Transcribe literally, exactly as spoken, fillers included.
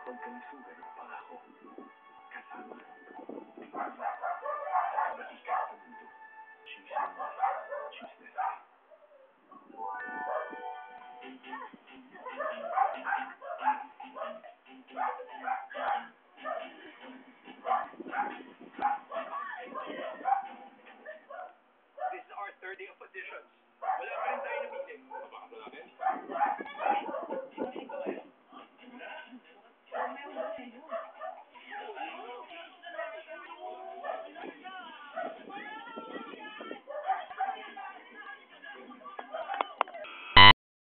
Pagkalisugan ng pangako. Kasama. Balikan sa mundo. Choose your life. Choose Nestle. This is our third day of auditions. Wala pa rin tayo napili. Papakasa natin?